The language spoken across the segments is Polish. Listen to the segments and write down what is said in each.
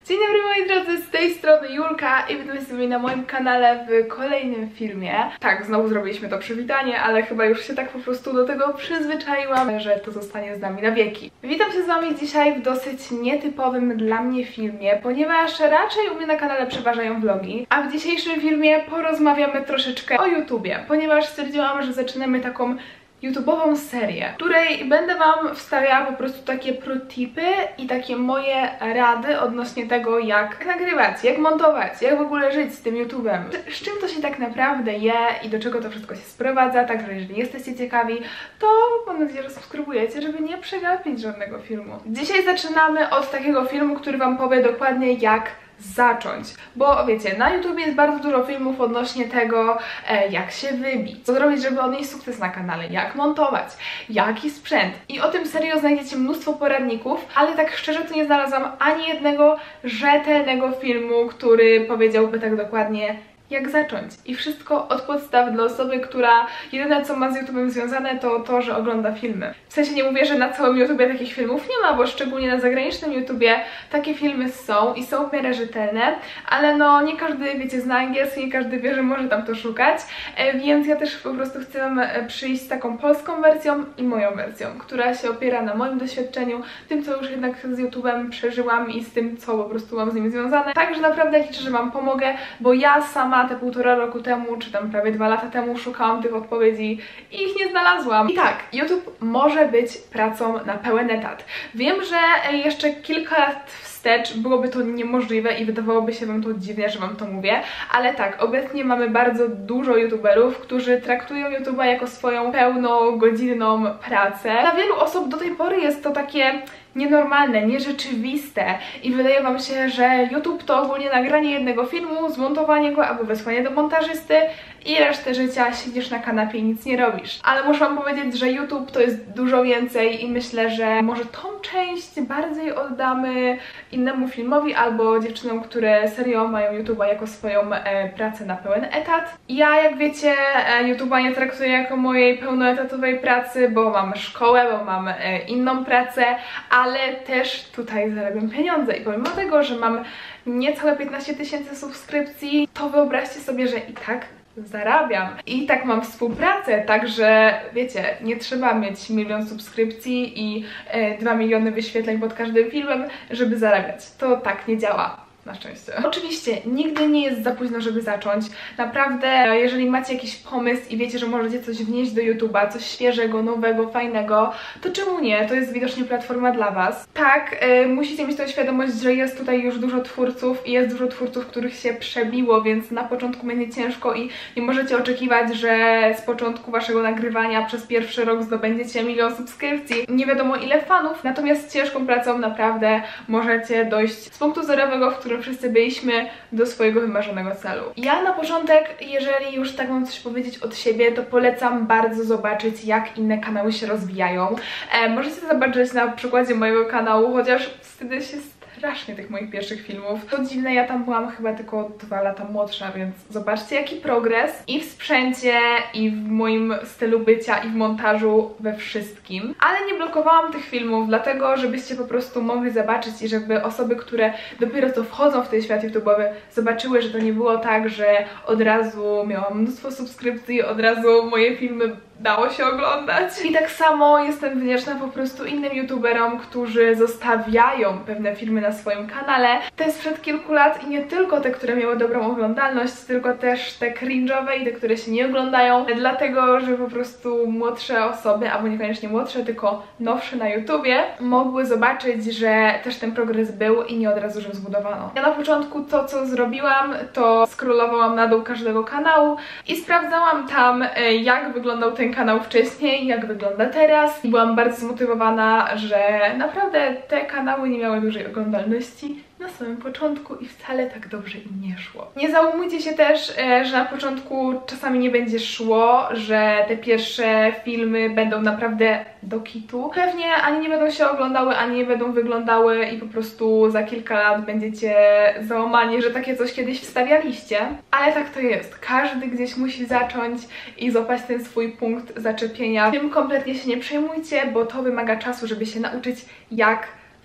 Dzień dobry moi drodzy, z tej strony Julka i witam sobie na moim kanale w kolejnym filmie. Tak, znowu zrobiliśmy to przywitanie, ale chyba już się tak po prostu do tego przyzwyczaiłam, że to zostanie z nami na wieki. Witam się z wami dzisiaj w dosyć nietypowym dla mnie filmie, ponieważ raczej u mnie na kanale przeważają vlogi, a w dzisiejszym filmie porozmawiamy troszeczkę o YouTubie, ponieważ stwierdziłam, że zaczynamy taką YouTube'ową serię, w której będę wam wstawiała po prostu takie protipy i takie moje rady odnośnie tego, jak nagrywać, jak montować, jak w ogóle żyć z tym YouTube'em, z czym to się tak naprawdę je i do czego to wszystko się sprowadza. Także jeżeli jesteście ciekawi, to mam nadzieję, że subskrybujecie, żeby nie przegapić żadnego filmu. Dzisiaj zaczynamy od takiego filmu, który wam powie dokładnie, jak zacząć, bo wiecie, na YouTubie jest bardzo dużo filmów odnośnie tego, jak się wybić, co zrobić, żeby odnieść sukces na kanale, jak montować, jaki sprzęt, i o tym serio znajdziecie mnóstwo poradników, ale tak szczerze to nie znalazłam ani jednego rzetelnego filmu, który powiedziałby tak dokładnie, jak zacząć. I wszystko od podstaw dla osoby, która jedyne co ma z YouTube'em związane to to, że ogląda filmy. W sensie nie mówię, że na całym YouTubie takich filmów nie ma, bo szczególnie na zagranicznym YouTubie takie filmy są i są w miarę rzetelne, ale no nie każdy, wiecie, zna angielski, nie każdy wie, że może tam to szukać, więc ja też po prostu chcę wam przyjść z taką polską wersją i moją wersją, która się opiera na moim doświadczeniu, tym co już jednak z YouTube'em przeżyłam i z tym co po prostu mam z nim związane. Także naprawdę liczę, że wam pomogę, bo ja sama te 1,5 roku temu, czy tam prawie 2 lata temu szukałam tych odpowiedzi i ich nie znalazłam. I tak, YouTube może być pracą na pełen etat. Wiem, że jeszcze kilka lat wstecz byłoby to niemożliwe i wydawałoby się wam to dziwne, że wam to mówię, ale tak, obecnie mamy bardzo dużo youtuberów, którzy traktują YouTube'a jako swoją pełnogodzinną pracę. Dla wielu osób do tej pory jest to takie nienormalne, nierzeczywiste i wydaje wam się, że YouTube to ogólnie nagranie jednego filmu, zmontowanie go albo wysłanie do montażysty i resztę życia siedzisz na kanapie i nic nie robisz. Ale muszę wam powiedzieć, że YouTube to jest dużo więcej i myślę, że może tą część bardziej oddamy innemu filmowi albo dziewczynom, które serio mają YouTube'a jako swoją pracę na pełen etat. Ja, jak wiecie, YouTube'a nie traktuję jako mojej pełnoetatowej pracy, bo mam szkołę, bo mam inną pracę, ale też tutaj zarabiam pieniądze i pomimo tego, że mam niecałe 15 000 subskrypcji, to wyobraźcie sobie, że i tak zarabiam. I tak mam współpracę, także wiecie, nie trzeba mieć 1 000 000 subskrypcji i 2 miliony wyświetleń pod każdym filmem, żeby zarabiać. To tak nie działa. Na szczęście. Oczywiście nigdy nie jest za późno, żeby zacząć. Naprawdę, jeżeli macie jakiś pomysł i wiecie, że możecie coś wnieść do YouTube'a, coś świeżego, nowego, fajnego, to czemu nie? To jest widocznie platforma dla was. Tak, musicie mieć tą świadomość, że jest tutaj już dużo twórców i jest dużo twórców, których się przebiło, więc na początku będzie ciężko i nie możecie oczekiwać, że z początku waszego nagrywania przez pierwszy rok zdobędziecie 1 000 000 subskrypcji. Nie wiadomo ile fanów, natomiast ciężką pracą naprawdę możecie dojść z punktu zerowego, w którym wszyscy byliśmy, do swojego wymarzonego celu. Ja na początek, jeżeli już tak mam coś powiedzieć od siebie, to polecam bardzo zobaczyć, jak inne kanały się rozwijają. Możecie to zobaczyć na przykładzie mojego kanału, chociaż wstydzę się strasznie tych moich pierwszych filmów. To dziwne, ja tam byłam chyba tylko 2 lata młodsza, więc zobaczcie jaki progres i w sprzęcie, i w moim stylu bycia, i w montażu, we wszystkim. Ale nie blokowałam tych filmów, dlatego żebyście po prostu mogli zobaczyć i żeby osoby, które dopiero co wchodzą w ten świat YouTube'owy, zobaczyły, że to nie było tak, że od razu miałam mnóstwo subskrypcji, od razu moje filmy dało się oglądać. I tak samo jestem wdzięczna po prostu innym youtuberom, którzy zostawiają pewne filmy na swoim kanale. To jest sprzed kilku lat i nie tylko te, które miały dobrą oglądalność, tylko też te cringe'owe i te, które się nie oglądają, dlatego, że po prostu młodsze osoby, albo niekoniecznie młodsze, tylko nowsze na YouTubie, mogły zobaczyć, że też ten progres był i nie od razu, że zbudowano. Ja na początku to, co zrobiłam, to scrollowałam na dół każdego kanału i sprawdzałam tam, jak wyglądał ten kanał wcześniej, jak wygląda teraz. I byłam bardzo zmotywowana, że naprawdę te kanały nie miały dużej oglądalności na samym początku i wcale tak dobrze im nie szło. Nie załamujcie się też, że na początku czasami nie będzie szło, że te pierwsze filmy będą naprawdę do kitu. Pewnie ani nie będą się oglądały, ani nie będą wyglądały i po prostu za kilka lat będziecie załamani, że takie coś kiedyś wstawialiście. Ale tak to jest. Każdy gdzieś musi zacząć i złapać ten swój punkt zaczepienia. Tym kompletnie się nie przejmujcie, bo to wymaga czasu, żeby się nauczyć, jak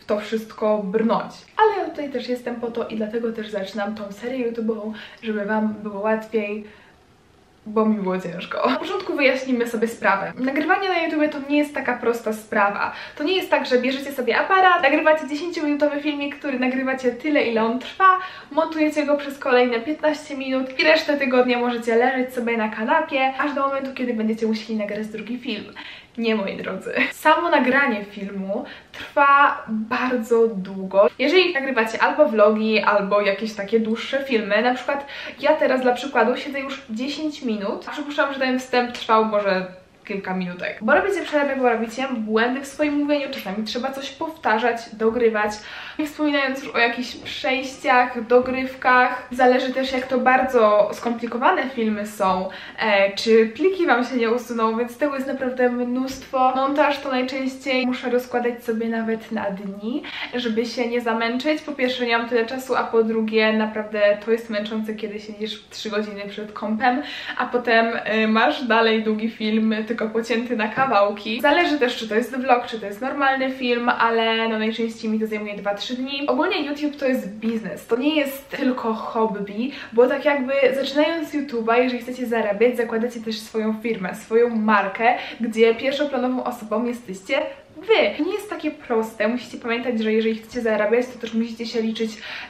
w to wszystko brnąć. Ale ja tutaj też jestem po to i dlatego też zaczynam tą serię YouTube'ową, żeby Wam było łatwiej, bo mi było ciężko. Na początku wyjaśnimy sobie sprawę. Nagrywanie na YouTube to nie jest taka prosta sprawa. To nie jest tak, że bierzecie sobie aparat, nagrywacie 10-minutowy filmik, który nagrywacie tyle, ile on trwa, montujecie go przez kolejne 15 minut i resztę tygodnia możecie leżeć sobie na kanapie, aż do momentu, kiedy będziecie musieli nagrać drugi film. Nie, moi drodzy. Samo nagranie filmu trwa bardzo długo. Jeżeli nagrywacie albo vlogi, albo jakieś takie dłuższe filmy, na przykład ja teraz dla przykładu siedzę już 10 minut, a przypuszczam, że ten wstęp trwał może kilka minutek. Bo robicie przerwy, bo robicie błędy w swoim mówieniu, czasami trzeba coś powtarzać, dogrywać. Nie wspominając już o jakichś przejściach, dogrywkach. Zależy też, jak to bardzo skomplikowane filmy są, czy pliki Wam się nie usuną, więc tego jest naprawdę mnóstwo. Montaż to najczęściej muszę rozkładać sobie nawet na dni, żeby się nie zamęczyć. Po pierwsze, nie mam tyle czasu, a po drugie, naprawdę to jest męczące, kiedy siedzisz 3 godziny przed kompem, a potem masz dalej długi film, tylko pocięty na kawałki. Zależy też, czy to jest vlog, czy to jest normalny film, ale no najczęściej mi to zajmuje 2-3 dni. Ogólnie YouTube to jest biznes, to nie jest tylko hobby, bo tak jakby zaczynając YouTube'a, jeżeli chcecie zarabiać, zakładacie też swoją firmę, swoją markę, gdzie pierwszoplanową osobą jesteście Wy. To nie jest takie proste, musicie pamiętać, że jeżeli chcecie zarabiać, to też musicie się liczyć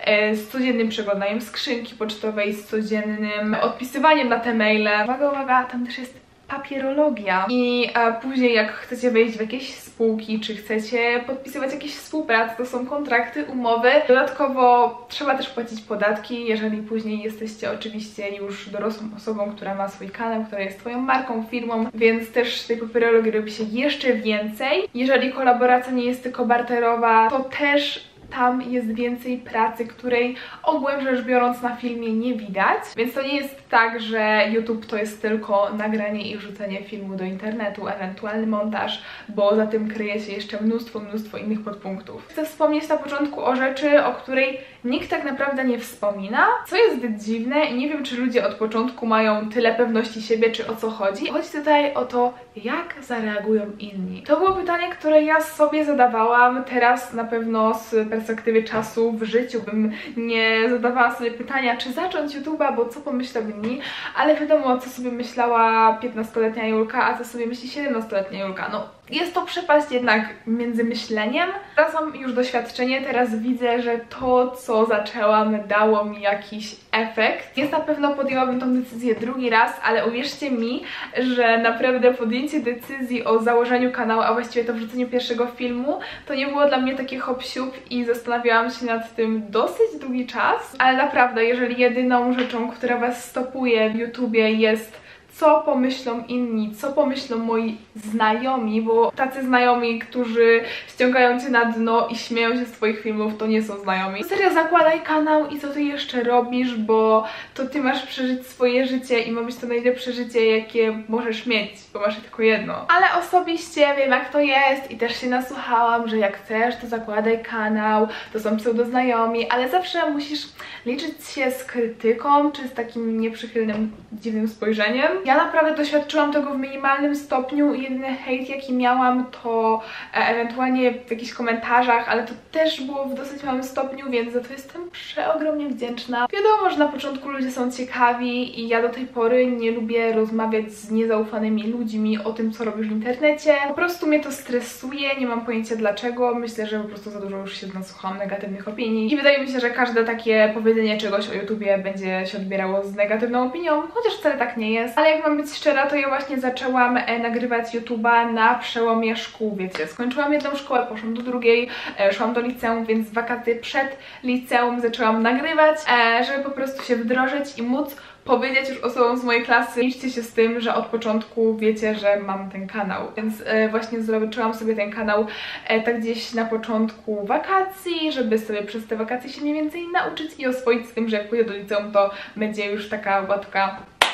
z codziennym przeglądaniem skrzynki pocztowej, z codziennym odpisywaniem na te maile. Uwaga, uwaga, tam też jest papierologia i później jak chcecie wejść w jakieś spółki, czy chcecie podpisywać jakieś współprace, to są kontrakty, umowy. Dodatkowo trzeba też płacić podatki, jeżeli później jesteście oczywiście już dorosłą osobą, która ma swój kanał, która jest Twoją marką, firmą, więc też tej papierologii robi się jeszcze więcej. Jeżeli kolaboracja nie jest tylko barterowa, to też tam jest więcej pracy, której ogółem rzecz biorąc na filmie nie widać. Więc to nie jest tak, że YouTube to jest tylko nagranie i wrzucenie filmu do internetu, ewentualny montaż, bo za tym kryje się jeszcze mnóstwo innych podpunktów. Chcę wspomnieć na początku o rzeczy, o której nikt tak naprawdę nie wspomina, co jest dziwne i nie wiem, czy ludzie od początku mają tyle pewności siebie, czy o co chodzi. Chodzi tutaj o to, jak zareagują inni. To było pytanie, które ja sobie zadawałam, teraz na pewno z perspektywy czasu w życiu bym nie zadawała sobie pytania, czy zacząć YouTube'a, bo co pomyślą inni, ale wiadomo, co sobie myślała 15-letnia Julka, a co sobie myśli 17-letnia Julka. No, jest to przepaść jednak między myśleniem. Teraz mam już doświadczenie, teraz widzę, że to, co zaczęłam, dało mi jakiś efekt. Więc na pewno podjęłabym tą decyzję drugi raz, ale uwierzcie mi, że naprawdę podjęcie decyzji o założeniu kanału, a właściwie to wrzuceniu pierwszego filmu, to nie było dla mnie takie hop-siup i zastanawiałam się nad tym dosyć długi czas. Ale naprawdę, jeżeli jedyną rzeczą, która Was stopuje w YouTubie jest co pomyślą inni, co pomyślą moi znajomi, bo tacy znajomi, którzy ściągają Cię na dno i śmieją się z Twoich filmów, to nie są znajomi. Serio, zakładaj kanał i co Ty jeszcze robisz, bo to Ty masz przeżyć swoje życie i ma być to najlepsze życie, jakie możesz mieć, bo masz tylko jedno. Ale osobiście wiem, jak to jest i też się nasłuchałam, że jak chcesz, to zakładaj kanał, to są pseudoznajomi, ale zawsze musisz liczyć się z krytyką, czy z takim nieprzychylnym, dziwnym spojrzeniem. Ja naprawdę doświadczyłam tego w minimalnym stopniu i jedyny hejt, jaki miałam, to ewentualnie w jakichś komentarzach, ale to też było w dosyć małym stopniu, więc za to jestem przeogromnie wdzięczna. Wiadomo, że na początku ludzie są ciekawi i ja do tej pory nie lubię rozmawiać z niezaufanymi ludźmi o tym, co robisz w internecie. Po prostu mnie to stresuje, nie mam pojęcia dlaczego. Myślę, że po prostu za dużo już się nasłuchałam negatywnych opinii i wydaje mi się, że każde takie powiedzenie czegoś o YouTubie będzie się odbierało z negatywną opinią, chociaż wcale tak nie jest. Ale jak mam być szczera, to ja właśnie zaczęłam nagrywać YouTube'a na przełomie szkół, wiecie. Skończyłam jedną szkołę, poszłam do drugiej, szłam do liceum, więc w wakacje przed liceum zaczęłam nagrywać, żeby po prostu się wdrożyć i móc powiedzieć już osobom z mojej klasy, liczcie się z tym, że od początku wiecie, że mam ten kanał. Więc właśnie zaczęłam sobie ten kanał tak gdzieś na początku wakacji, żeby sobie przez te wakacje się mniej więcej nauczyć i oswoić z tym, że jak pójdę do liceum, to będzie już taka łatka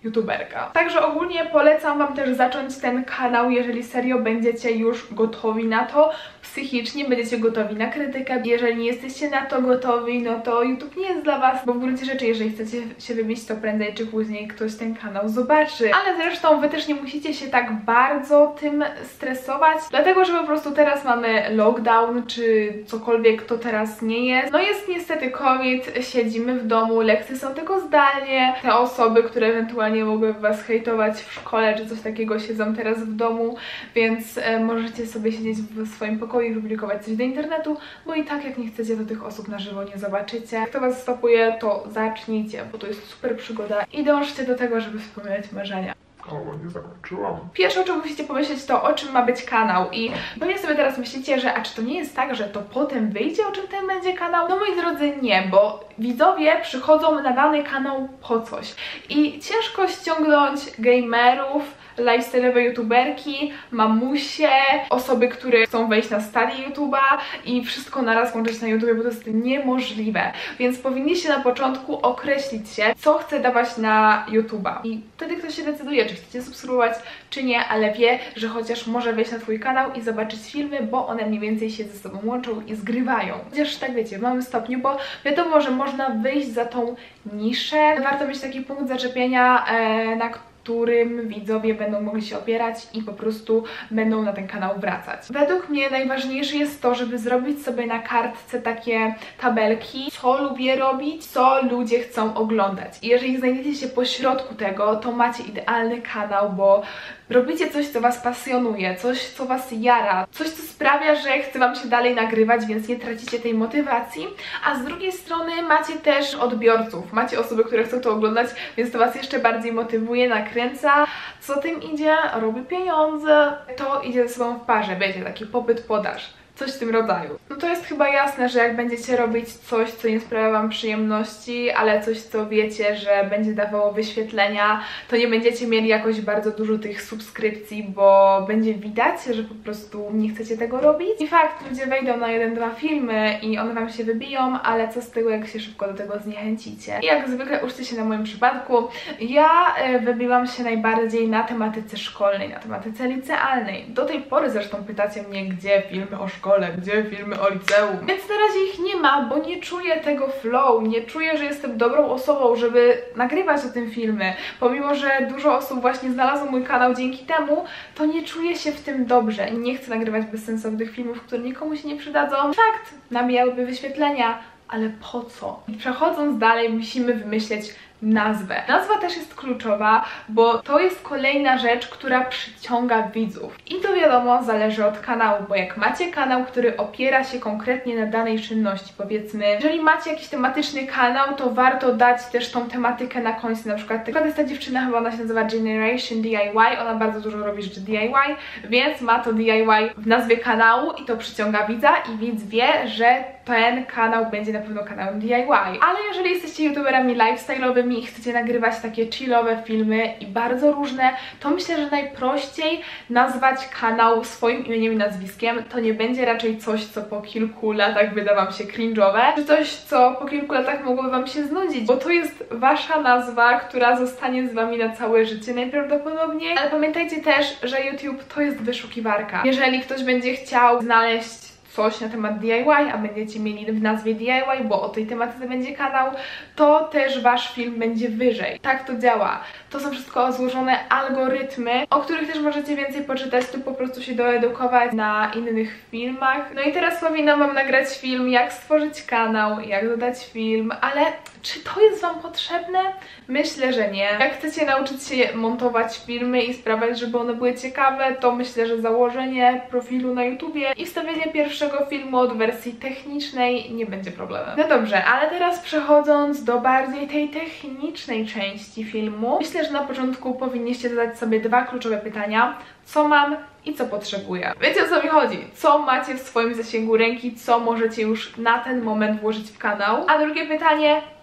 youtuberka. Także ogólnie polecam wam też zacząć ten kanał, jeżeli serio będziecie już gotowi na to, psychicznie będziecie gotowi na krytykę. Jeżeli nie jesteście na to gotowi, no to YouTube nie jest dla was, bo w gruncie rzeczy, jeżeli chcecie się wybić, to prędzej czy później ktoś ten kanał zobaczy. Ale zresztą wy też nie musicie się tak bardzo tym stresować, dlatego że po prostu teraz mamy lockdown, czy cokolwiek to teraz nie jest. No jest niestety COVID, siedzimy w domu, lekcje są tylko zdalnie. Te osoby, które ewentualnie mogłyby was hejtować w szkole, czy coś takiego, siedzą teraz w domu, więc możecie sobie siedzieć w swoim pokoju i publikować coś do internetu, bo i tak jak nie chcecie, to tych osób na żywo nie zobaczycie. Jak to was stopuje, to zacznijcie, bo to jest super przygoda i dążcie do tego, żeby spełniać marzenia. O, nie zakończyłam. Pierwsze, o czym musicie pomyśleć, to o czym ma być kanał i pewnie sobie teraz myślicie, że a czy to nie jest tak, że to potem wyjdzie, o czym ten będzie kanał? No moi drodzy, nie, bo widzowie przychodzą na dany kanał po coś i ciężko ściągnąć gamerów, lifestyle'owe youtuberki, mamusie, osoby, które chcą wejść na stadię YouTube'a i wszystko naraz łączyć na YouTubie, bo to jest niemożliwe. Więc powinniście na początku określić się, co chce dawać na YouTube'a. I wtedy ktoś się decyduje, czy chcecie subskrybować, czy nie, ale wie, że chociaż może wejść na twój kanał i zobaczyć filmy, bo one mniej więcej się ze sobą łączą i zgrywają. Chociaż tak wiecie, w małym stopniu, bo wiadomo, że można wyjść za tą niszę. Warto mieć taki punkt zaczepienia, na którym widzowie będą mogli się opierać i po prostu będą na ten kanał wracać. Według mnie najważniejsze jest to, żeby zrobić sobie na kartce takie tabelki, co lubię robić, co ludzie chcą oglądać. I jeżeli znajdziecie się po środku tego, to macie idealny kanał, bo robicie coś, co was pasjonuje, coś, co was jara, coś, co sprawia, że chce wam się dalej nagrywać, więc nie tracicie tej motywacji, a z drugiej strony macie też odbiorców, macie osoby, które chcą to oglądać, więc to was jeszcze bardziej motywuje, nakręca. Co za tym idzie? Robi pieniądze. To idzie ze sobą w parze, wiecie, taki popyt-podaż. Coś w tym rodzaju. No to jest chyba jasne, że jak będziecie robić coś, co nie sprawia wam przyjemności, ale coś, co wiecie, że będzie dawało wyświetlenia, to nie będziecie mieli jakoś bardzo dużo tych subskrypcji, bo będzie widać, że po prostu nie chcecie tego robić. I fakt, ludzie wejdą na 1-2 filmy i one wam się wybiją, ale co z tego, jak się szybko do tego zniechęcicie. I jak zwykle uczcie się na moim przypadku. Ja wybiłam się najbardziej na tematyce szkolnej, na tematyce licealnej. Do tej pory zresztą pytacie mnie, gdzie filmy o szkole, gdzie filmy o liceum. Więc na razie ich nie ma, bo nie czuję tego flow, nie czuję, że jestem dobrą osobą, żeby nagrywać o tym filmy. Pomimo, że dużo osób właśnie znalazło mój kanał dzięki temu, to nie czuję się w tym dobrze. Nie chcę nagrywać bezsensownych filmów, które nikomu się nie przydadzą. Fakt, nabijałyby wyświetlenia, ale po co? I przechodząc dalej, musimy wymyśleć nazwę. Nazwa też jest kluczowa, bo to jest kolejna rzecz, która przyciąga widzów. I to wiadomo, zależy od kanału, bo jak macie kanał, który opiera się konkretnie na danej czynności, powiedzmy, jeżeli macie jakiś tematyczny kanał, to warto dać też tą tematykę na końcu. Na przykład jest ta dziewczyna, chyba ona się nazywa Generation DIY, ona bardzo dużo robi rzeczy DIY, więc ma to DIY w nazwie kanału i to przyciąga widza i widz wie, że ten kanał będzie na pewno kanałem DIY. Ale jeżeli jesteście youtuberami lifestyle'owymi i chcecie nagrywać takie chillowe filmy i bardzo różne, to myślę, że najprościej nazwać kanał swoim imieniem i nazwiskiem. To nie będzie raczej coś, co po kilku latach wyda wam się cringe'owe, czy coś, co po kilku latach mogłoby wam się znudzić, bo to jest wasza nazwa, która zostanie z wami na całe życie najprawdopodobniej. Ale pamiętajcie też, że YouTube to jest wyszukiwarka. Jeżeli ktoś będzie chciał znaleźć coś na temat DIY, a będziecie mieli w nazwie DIY, bo o tej tematyce będzie kanał, to też wasz film będzie wyżej. Tak to działa. To są wszystko złożone algorytmy, o których też możecie więcej poczytać lub po prostu się doedukować na innych filmach. No i teraz powinnam wam nagrać film, jak stworzyć kanał, jak dodać film, ale czy to jest wam potrzebne? Myślę, że nie. Jak chcecie nauczyć się montować filmy i sprawiać, żeby one były ciekawe, to myślę, że założenie profilu na YouTubie i wstawienie pierwszego filmu od wersji technicznej nie będzie problemem. No dobrze, ale teraz przechodząc do bardziej tej technicznej części filmu, myślę, że na początku powinniście zadać sobie dwa kluczowe pytania. Co mam i co potrzebuję? Wiecie, o co mi chodzi? Co macie w swoim zasięgu ręki, co możecie już na ten moment włożyć w kanał? A drugie pytanie,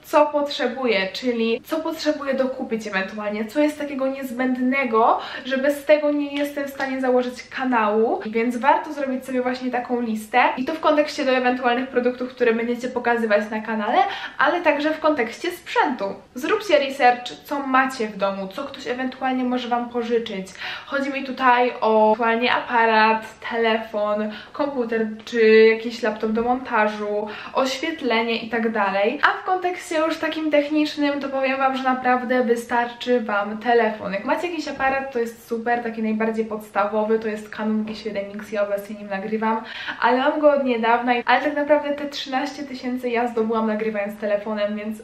co potrzebuję, czyli co potrzebuję dokupić ewentualnie, co jest takiego niezbędnego, że bez tego nie jestem w stanie założyć kanału, więc warto zrobić sobie właśnie taką listę i to w kontekście do ewentualnych produktów, które będziecie pokazywać na kanale, ale także w kontekście sprzętu. Zróbcie research, co macie w domu, co ktoś ewentualnie może Wam pożyczyć. Chodzi mi tutaj o ewentualnie aparat, telefon, komputer czy jakiś laptop do montażu, oświetlenie i tak dalej. A w kontekście już takim technicznym to powiem Wam, że naprawdę wystarczy Wam telefon. Jak macie jakiś aparat, to jest super, taki najbardziej podstawowy, to jest Canon G7X, ja obecnie nim nagrywam, ale mam go od niedawna, ale tak naprawdę te 13 000 ja zdobyłam nagrywając telefonem, więc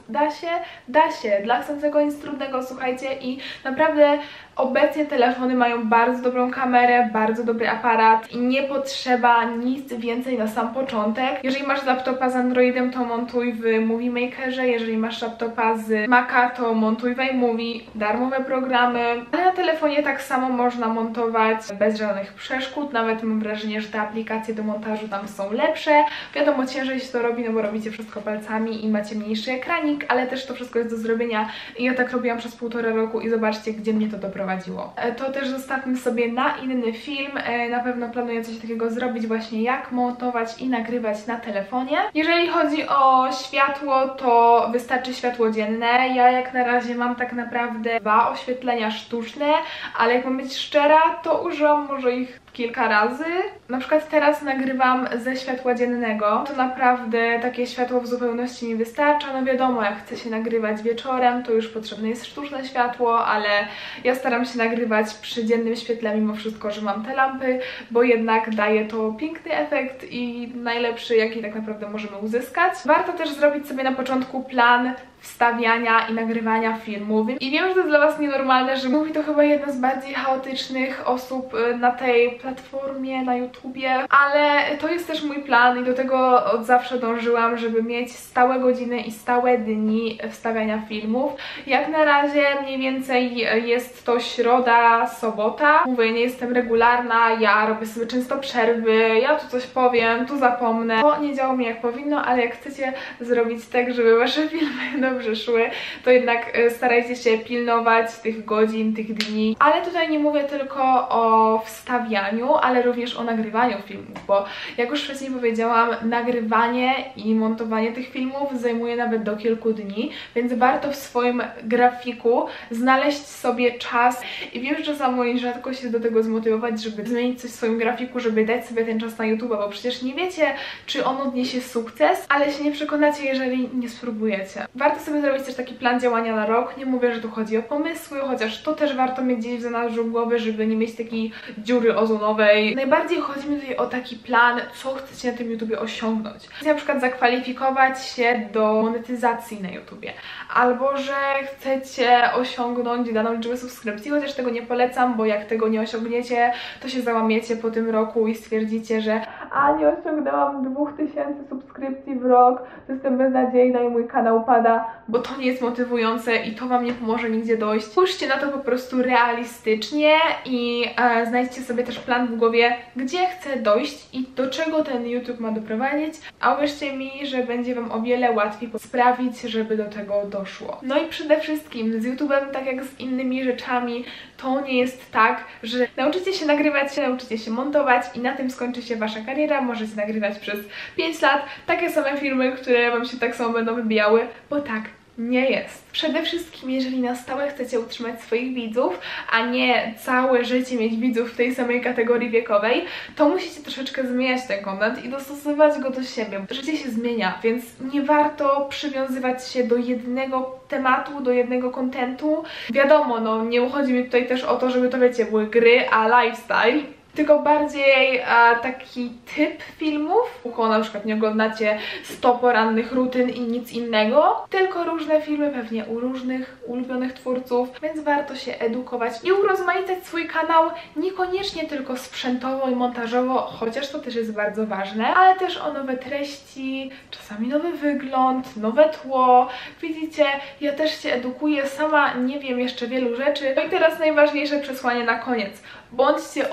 da się. Dla chcącego nic trudnego, słuchajcie, i naprawdę obecnie telefony mają bardzo dobrą kamerę, bardzo dobry aparat i nie potrzeba nic więcej na sam początek. Jeżeli masz laptopa z Androidem, to montuj w Movie Makerze, jeżeli masz laptopa z Maca, to montuj w iMovie, darmowe programy, ale na telefonie tak samo można montować bez żadnych przeszkód, nawet mam wrażenie, że te aplikacje do montażu tam są lepsze. Wiadomo, ciężej się to robi, no bo robicie wszystko palcami i macie mniejszy ekranik, ale też to wszystko jest do zrobienia i ja tak robiłam przez 1,5 roku i zobaczcie, gdzie mnie to doprowadziło. To też zostawmy sobie na inny film, na pewno planuję coś takiego zrobić właśnie, jak montować i nagrywać na telefonie. Jeżeli chodzi o światło, to wystarczy światło dzienne. Ja jak na razie mam tak naprawdę 2 oświetlenia sztuczne, ale jak mam być szczera, to użyłam może ich kilka razy. Na przykład teraz nagrywam ze światła dziennego. To naprawdę takie światło w zupełności mi wystarcza. No wiadomo, jak chce się nagrywać wieczorem, to już potrzebne jest sztuczne światło, ale ja staram się nagrywać przy dziennym świetle mimo wszystko, że mam te lampy, bo jednak daje to piękny efekt i najlepszy, jaki tak naprawdę możemy uzyskać. Warto też zrobić sobie na początku plan wstawiania i nagrywania filmów. I wiem, że to jest dla Was nienormalne, że mówi to chyba jedna z bardziej chaotycznych osób na tej platformie, na YouTubie, ale to jest też mój plan i do tego od zawsze dążyłam, żeby mieć stałe godziny i stałe dni wstawiania filmów. Jak na razie mniej więcej jest to środa, sobota. Mówię, nie jestem regularna, ja robię sobie często przerwy, ja tu coś powiem, tu zapomnę. To nie działa mi jak powinno, ale jak chcecie zrobić tak, żeby Wasze filmy dobrze szły, to jednak starajcie się pilnować tych godzin, tych dni. Ale tutaj nie mówię tylko o wstawianiu, ale również o nagrywaniu filmów, bo jak już wcześniej powiedziałam, nagrywanie i montowanie tych filmów zajmuje nawet do kilku dni, więc warto w swoim grafiku znaleźć sobie czas i wiem, że czasami rzadko się do tego zmotywować, żeby zmienić coś w swoim grafiku, żeby dać sobie ten czas na YouTube, bo przecież nie wiecie, czy on odniesie sukces, ale się nie przekonacie, jeżeli nie spróbujecie. Warto sobie zrobić też taki plan działania na rok. Nie mówię, że tu chodzi o pomysły, chociaż to też warto mieć gdzieś w zanadrzu głowy, żeby nie mieć takiej dziury ozonowej. Najbardziej chodzi mi tutaj o taki plan, co chcecie na tym YouTubie osiągnąć. Chcecie na przykład zakwalifikować się do monetyzacji na YouTubie, albo że chcecie osiągnąć daną liczbę subskrypcji, chociaż tego nie polecam, bo jak tego nie osiągniecie, to się załamiecie po tym roku i stwierdzicie, że nie osiągnęłam 2000 subskrypcji w rok, to jestem beznadziejna i mój kanał pada, bo to nie jest motywujące i to Wam nie pomoże nigdzie dojść. Spójrzcie na to po prostu realistycznie i znajdźcie sobie też plan w głowie, gdzie chcę dojść i do czego ten YouTube ma doprowadzić, a uwierzcie mi, że będzie Wam o wiele łatwiej sprawić, żeby do tego doszło. No i przede wszystkim z YouTube'em, tak jak z innymi rzeczami, to nie jest tak, że nauczycie się nagrywać, nauczycie się montować i na tym skończy się Wasza kariera, możecie nagrywać przez 5 lat takie same filmy, które Wam się tak samo będą wybijały, bo tak nie jest. Przede wszystkim, jeżeli na stałe chcecie utrzymać swoich widzów, a nie całe życie mieć widzów w tej samej kategorii wiekowej, to musicie troszeczkę zmieniać ten content i dostosowywać go do siebie. Życie się zmienia, więc nie warto przywiązywać się do jednego tematu, do jednego kontentu. Wiadomo, no nie chodzi mi tutaj też o to, żeby to, wiecie, były gry a lifestyle, tylko bardziej taki typ filmów. Na przykład nie oglądacie 100 porannych rutyn i nic innego, tylko różne filmy, pewnie u różnych ulubionych twórców, więc warto się edukować i urozmaicać swój kanał, niekoniecznie tylko sprzętowo i montażowo, chociaż to też jest bardzo ważne, ale też o nowe treści, czasami nowy wygląd, nowe tło. Widzicie, ja też się edukuję, sama nie wiem jeszcze wielu rzeczy. No i teraz najważniejsze przesłanie na koniec. Bądźcie oryginalni.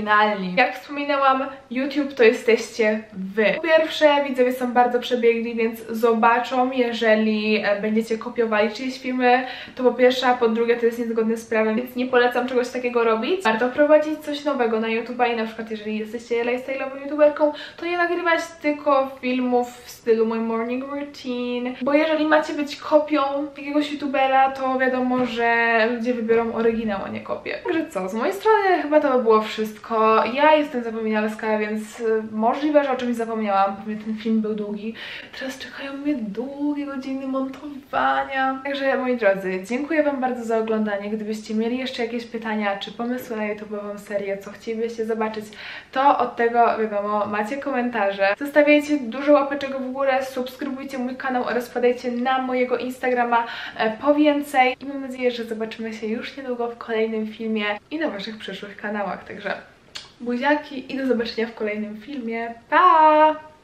oryginalni. Jak wspominałam, YouTube to jesteście wy. Po pierwsze, widzowie są bardzo przebiegli, więc zobaczą, jeżeli będziecie kopiowali czyjeś filmy, to po pierwsze, a po drugie to jest niezgodne z prawem, więc nie polecam czegoś takiego robić. Warto wprowadzić coś nowego na YouTube'a i na przykład jeżeli jesteście lifestyle'ową youtuberką, to nie nagrywać tylko filmów w stylu mój morning routine, bo jeżeli macie być kopią jakiegoś youtubera, to wiadomo, że ludzie wybiorą oryginał, a nie kopię. Także co, z mojej strony chyba to by było wszystko. Ja jestem zapominalska, więc możliwe, że o czymś zapomniałam, pewnie ten film był długi. Teraz czekają mnie długie godziny montowania. Także moi drodzy, dziękuję wam bardzo za oglądanie. Gdybyście mieli jeszcze jakieś pytania czy pomysły na YouTube'ową serię, co chcielibyście zobaczyć, to od tego wiadomo, macie komentarze. Zostawiajcie dużo łapeczek w górę, subskrybujcie mój kanał oraz wpadajcie na mojego Instagrama po więcej. I mam nadzieję, że zobaczymy się już niedługo w kolejnym filmie i na waszych przyszłych kanałach. Także buziaki i do zobaczenia w kolejnym filmie. Pa!